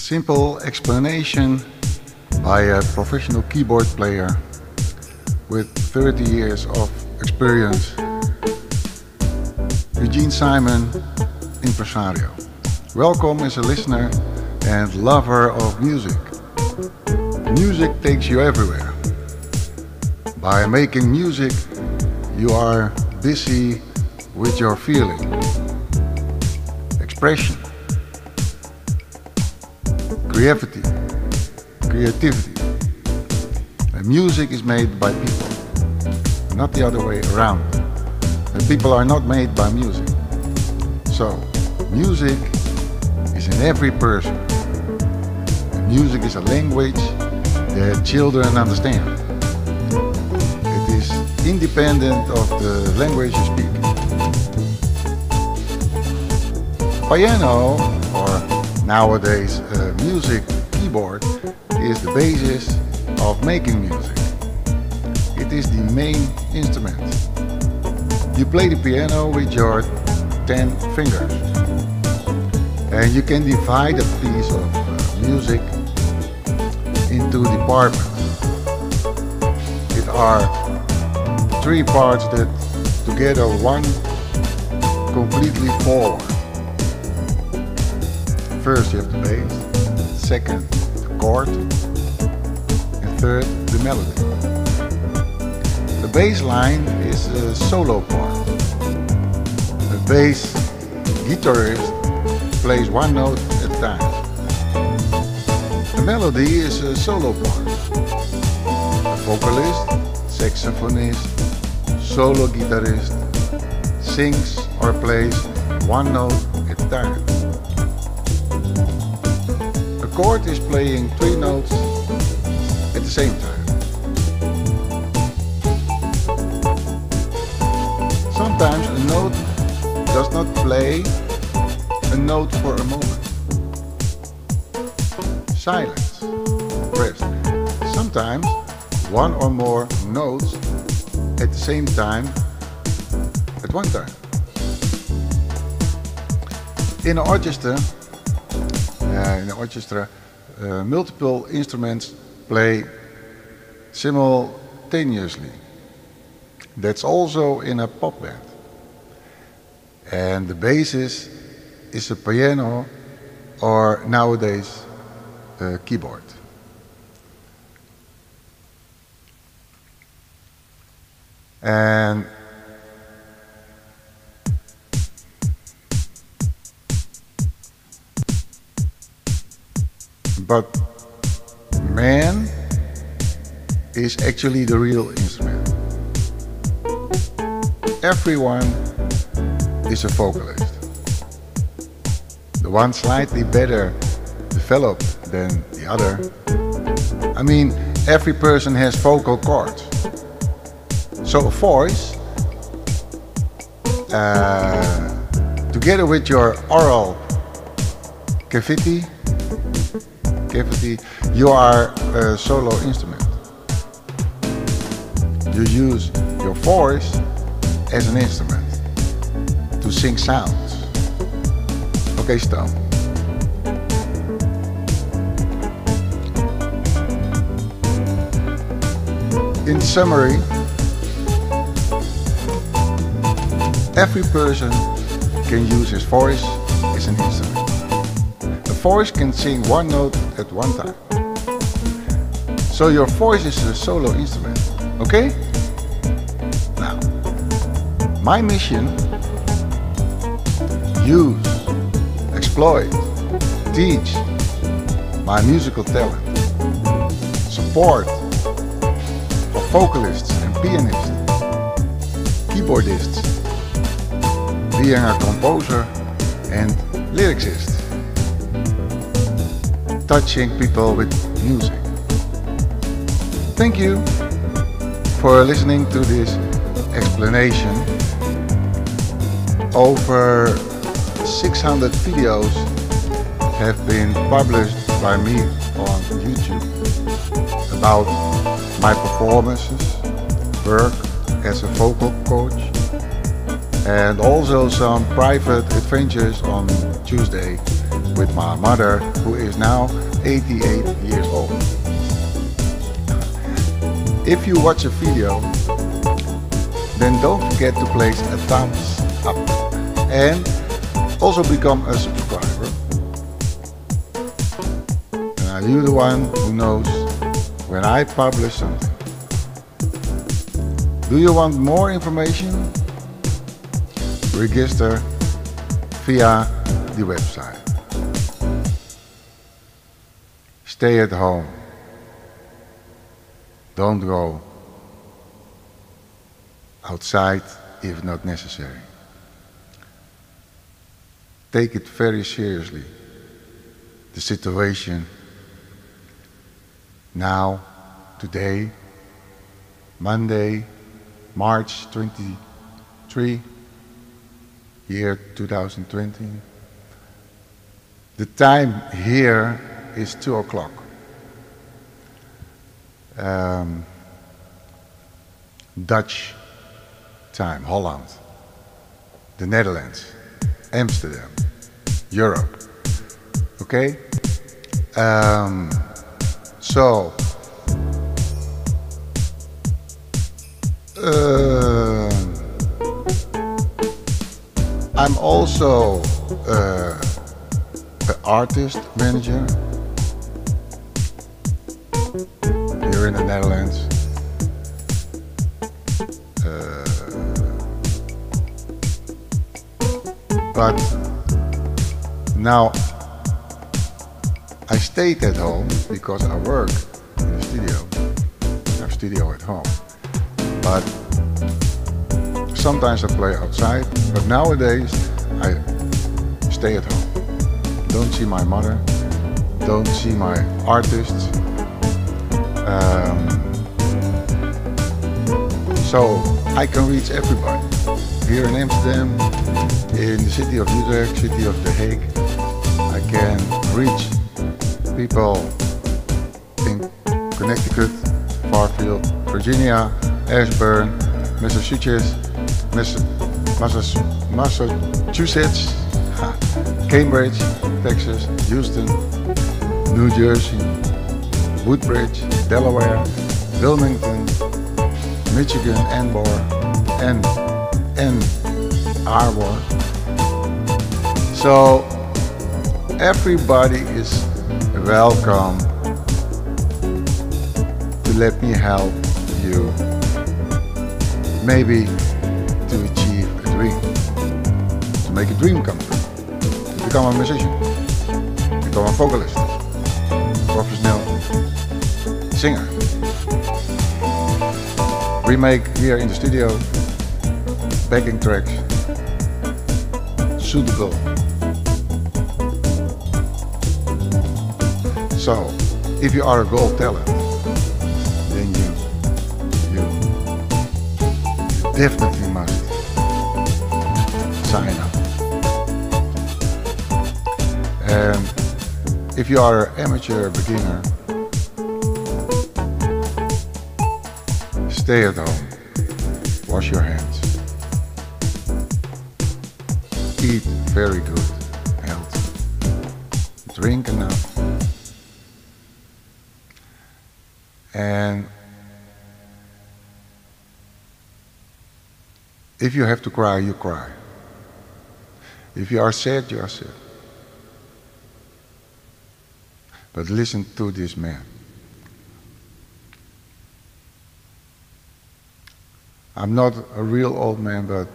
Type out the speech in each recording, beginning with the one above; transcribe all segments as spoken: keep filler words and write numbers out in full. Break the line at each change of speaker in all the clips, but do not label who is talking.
simple explanation by a professional keyboard player with thirty years of experience, Eugene Simon, impresario. Welcome as a listener and lover of music. Music takes you everywhere. By making music, you are busy with your feeling, expression, creativity, creativity. And music is made by people, not the other way around. And people are not made by music. So, music is in every person. And music is a language that children understand. It is independent of the language you speak. Piano, or nowadays a music keyboard, is the basis of making music. It is the main instrument. You play the piano with your ten fingers, and you can divide a piece of uh, music into departments. It are three parts that together one completely forward. First you have the bass, second the chord, and third the melody. The bass line is a solo part. The bass guitarist plays one note at a time. The melody is a solo part. The vocalist, saxophonist, solo guitarist sings or plays one note at a time. A chord is playing three notes at the same time. Sometimes a note does not play a note for a moment. Silence, rest. Sometimes one or more notes at the same time at one time. In an orchestra, uh, in an orchestra, uh, multiple instruments play simultaneously. That's also in a pop band. And the basis is a piano or nowadays a keyboard. And but man is actually the real instrument. Everyone is a vocalist. The one slightly better developed than the other. I mean, every person has vocal cords. So a voice, uh, together with your oral cavity, cavity, you are a solo instrument. You use your voice as an instrument to sing sounds. Okay, stop. In summary, every person can use his voice as an instrument. A voice can sing one note at one time. So your voice is a solo instrument, okay? Now, my mission: use, exploit, teach my musical talent, support for vocalists and pianists, keyboardists, being a composer and lyricist, touching people with music. Thank you for listening to this explanation. Over six hundred videos have been published by me on YouTube about my performances, work as a vocal coach, and also some private adventures on Tuesday with my mother, who is now eighty-eight years old. If you watch a video, then don't forget to place a thumbs up and also become a subscriber. And are you the one who knows when I publish something? Do you want more information? Register via the website. Stay at home. Don't go outside if not necessary. Take it very seriously, the situation now, today, Monday, March twenty-third, year two thousand twenty. The time here is two o'clock. Um, Dutch time, Holland, the Netherlands, Amsterdam, Europe. Okay? Um, so, uh, I'm also uh, an artist manager here in the Netherlands. Uh, but now I stayed at home because I work in the studio. I have a studio at home. But sometimes I play outside, but nowadays I stay at home. Don't see my mother, don't see my artists. Um, so I can reach everybody. Here in Amsterdam, in the city of Utrecht, city of The Hague, I can reach people in Connecticut, Fairfield, Virginia, Ashburn, Massachusetts, Massachusetts, Cambridge, Texas, Houston, New Jersey, Woodbridge, Delaware, Wilmington, Michigan, Ann Arbor, and Ann Arbor. So everybody is welcome to let me help you, maybe to achieve a dream, to make a dream come true, to become a musician, become a vocalist, professional singer. We make here in the studio backing tracks suitable. So, if you are a gold talent, then you, you, you definitely must sign up. And if you are an amateur beginner, stay at home, wash your hands, eat very good, healthy, drink enough, and if you have to cry, you cry. If you are sad, you are sad. But listen to this man. I'm not a real old man, but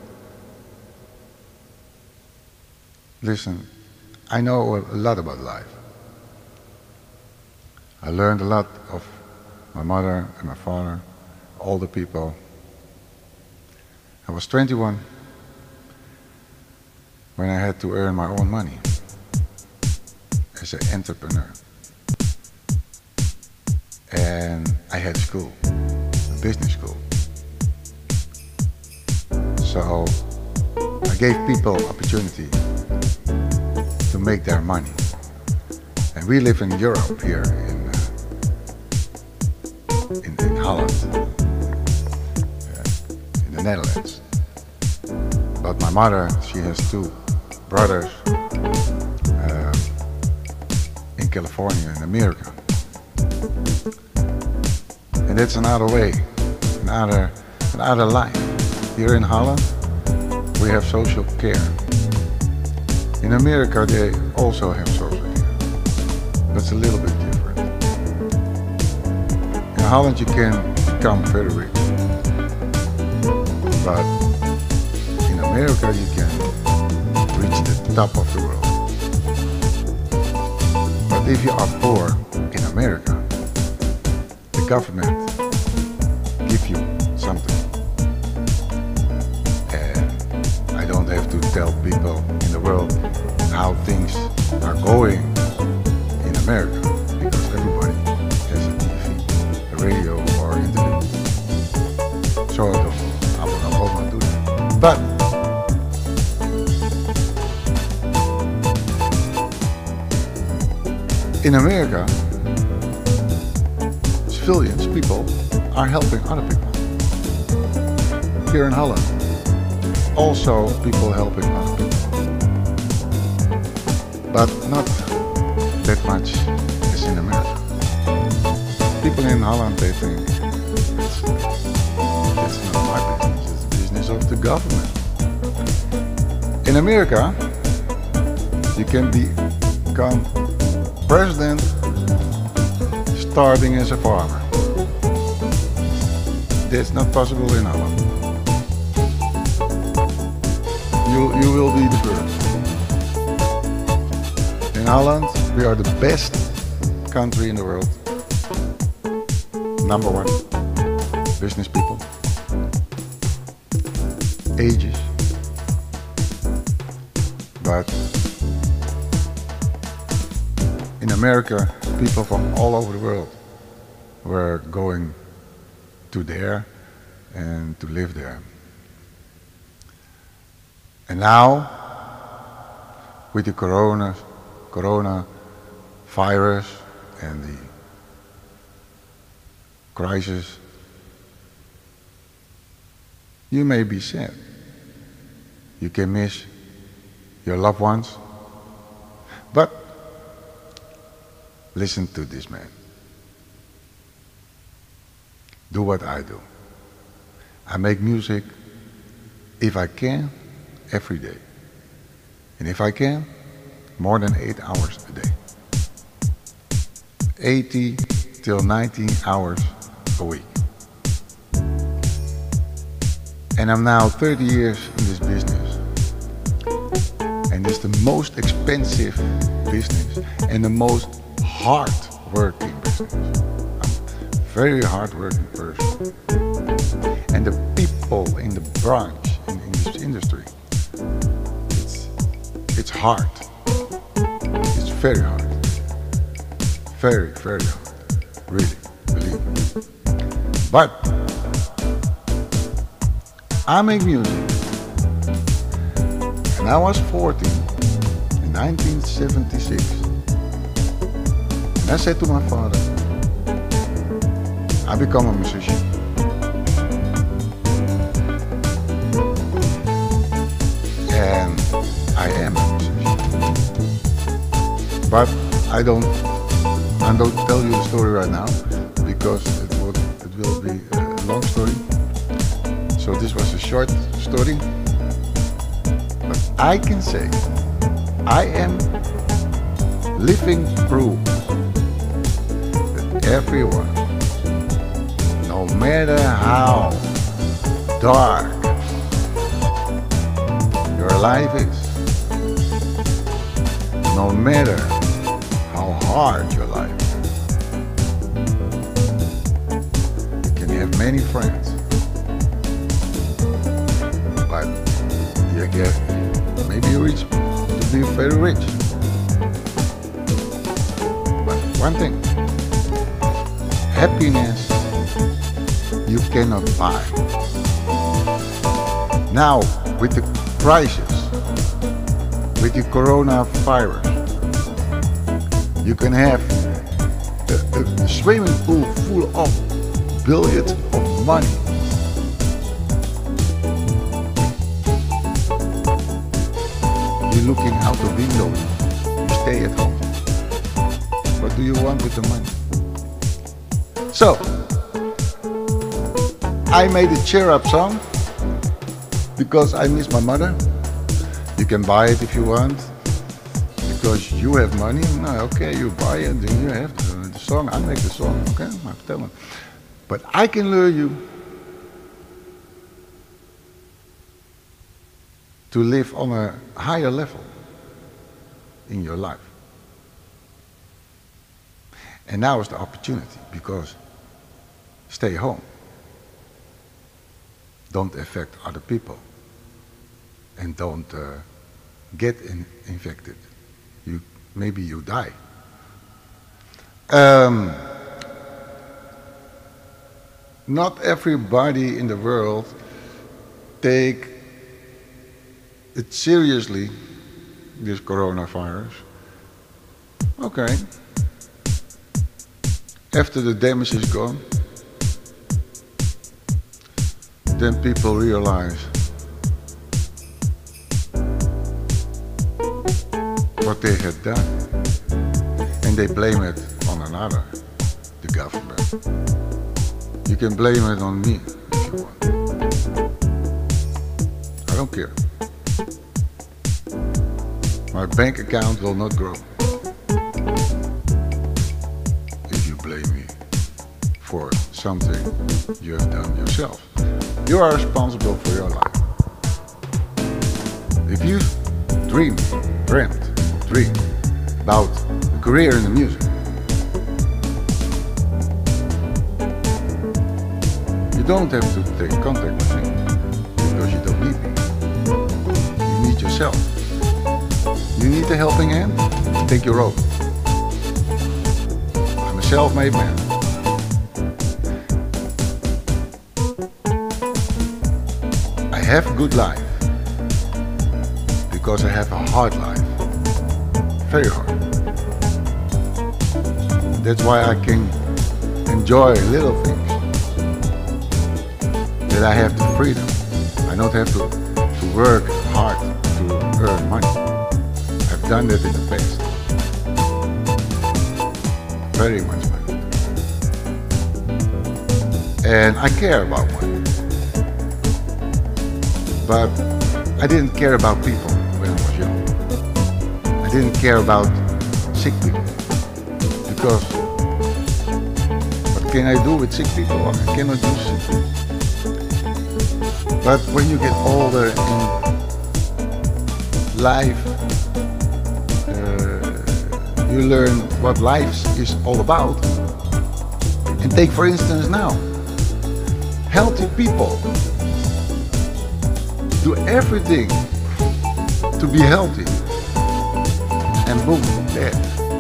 listen, I know a lot about life. I learned a lot of my mother and my father, all the people. I was twenty-one when I had to earn my own money as an entrepreneur. And I had school, a business school. So I gave people opportunity to make their money. And we live in Europe here in uh, in, in Holland, uh, in the Netherlands. But my mother, she has two brothers, uh, California, in America. And that's another way, another, another life. Here in Holland, we have social care. In America, they also have social care. That's a little bit different. In Holland, you can become very rich. But in America, you can reach the top of the world. But if you are poor in America, the government gives you something. And I don't have to tell people in the world how things are going in America, because everybody has a T V, a radio, or internet. So I don't, I will not hold on to that. But in America, civilians, people, are helping other people. Here in Holland, also people helping other people. But not that much as in America. People in Holland, they think, it's, it's not my business, it's the business of the government. In America, you can be, become president starting as a farmer. That's not possible in Holland. You, you will be the first. In Holland, we are the best country in the world. Number one. Business people. Ages. But in America, people from all over the world were going to there and to live there. And now, with the corona, corona virus and the crisis, you may be sad. You can miss your loved ones. But listen to this man. Do what I do. I make music, if I can, every day. And if I can, more than eight hours a day. eighty till ninety hours a week. And I'm now thirty years in this business. And it's the most expensive business and the most hard-working business. I'm a very hard-working person. And the people in the branch, in, in this industry, it's, it's hard. It's very hard. Very, very hard. Really, believe me. But I make music. And I was fourteen in nineteen seventy-six. And I said to my father, I become a musician. And I am a musician. But I don't I don't tell you the story right now because it will, it will be a long story. So this was a short story. But I can say I am living proof that everyone, no matter how dark your life is, no matter how hard your life is, you can have many friends, but you get maybe you reach to be very rich. But one thing, happiness you cannot buy. Now with the crisis, with the coronavirus, you can have a, a, a swimming pool full of billions of money. You're looking out the window, you stay at home. do you want with the money? So, I made a cheer up song because I miss my mother. You can buy it if you want, because you have money. No, okay, you buy it, then you have the, the song. I make the song, okay? I tell them. But I can lure you to live on a higher level in your life. And now is the opportunity, because stay home. Don't affect other people. And don't uh, get in infected. You, maybe you die. Um, not everybody in the world take it seriously, this coronavirus. Okay. After the damage is gone, then people realize what they had done, and they blame it on another, the government. You can blame it on me if you want. I don't care. My bank account will not grow if you blame me for something you have done yourself. You are responsible for your life. If you dream, dreamt, dream about a career in the music, you don't have to take contact with me, because you don't need me. You need yourself. You need a helping hand? Take your own. I'm a self-made man. I have a good life because I have a hard life. Very hard. That's why I can enjoy little things. That I have the freedom. I don't have to, to work hard to earn money. I've done that in the past. Very much money. And I care about money. But I didn't care about people when I was young. I didn't care about sick people. Because what can I do with sick people? I cannot do sick people. But when you get older in life, uh, you learn what life is all about. And take for instance now, healthy people do everything to be healthy, and boom, dead.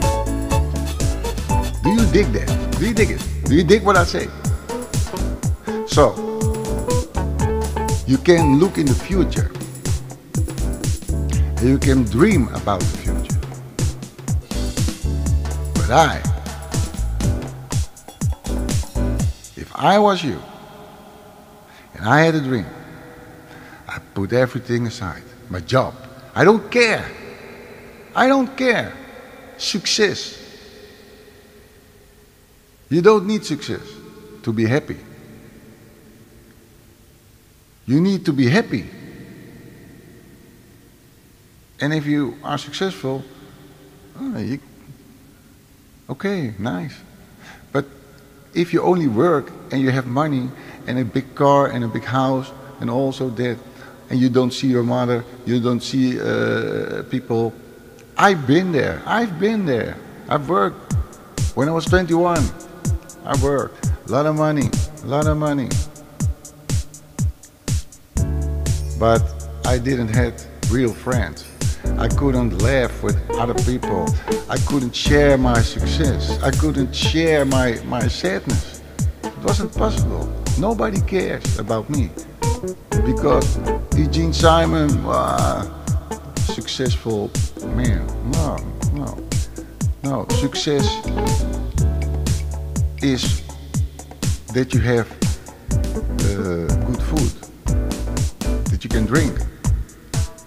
Do you dig that? Do you dig it? Do you dig what I say? So, you can look in the future, and you can dream about the future. But I, if I was you, and I had a dream, I put everything aside. My job. I don't care. I don't care. Success. You don't need success to be happy. You need to be happy. And if you are successful, oh, you, okay, nice. But if you only work and you have money and a big car and a big house and also that, and you don't see your mother, you don't see uh, people. I've been there, I've been there. I've worked. When I was twenty-one, I worked. A lot of money, a lot of money. But I didn't have real friends. I couldn't laugh with other people. I couldn't share my success. I couldn't share my, my sadness. It wasn't possible. Nobody cares about me. Because Eugene Simon, uh, successful man. No, no, no. Success is that you have uh, good food, that you can drink,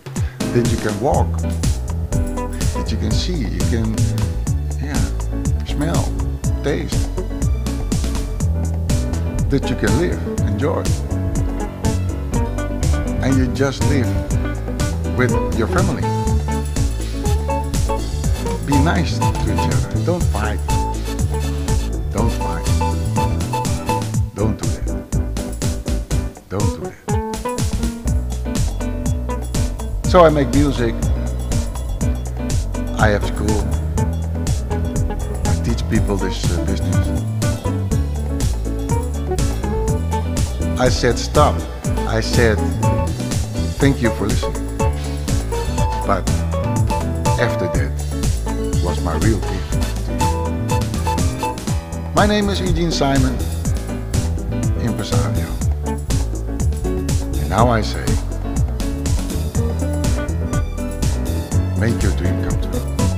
that you can walk, that you can see, you can, yeah, smell, taste, that you can live, enjoy. And you just live with your family. Be nice to each other. Don't fight. Don't fight. Don't do that. Don't do that. So I make music. I have school. I teach people this uh, business. I said stop. I said thank you for listening. But after that was my real gift to you. My name is Eugene Simon, impresario. And now I say, make your dream come true.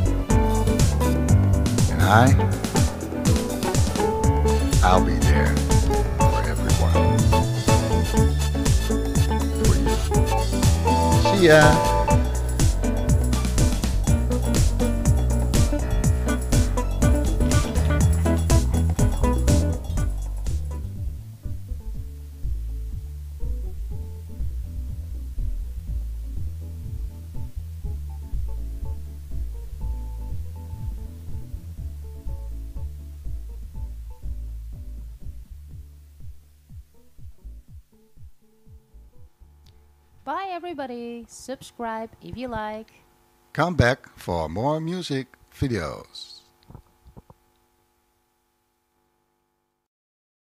And I, I'll be there for everyone. For you. See ya.
Bye everybody, subscribe if you like.
Come back for more music videos.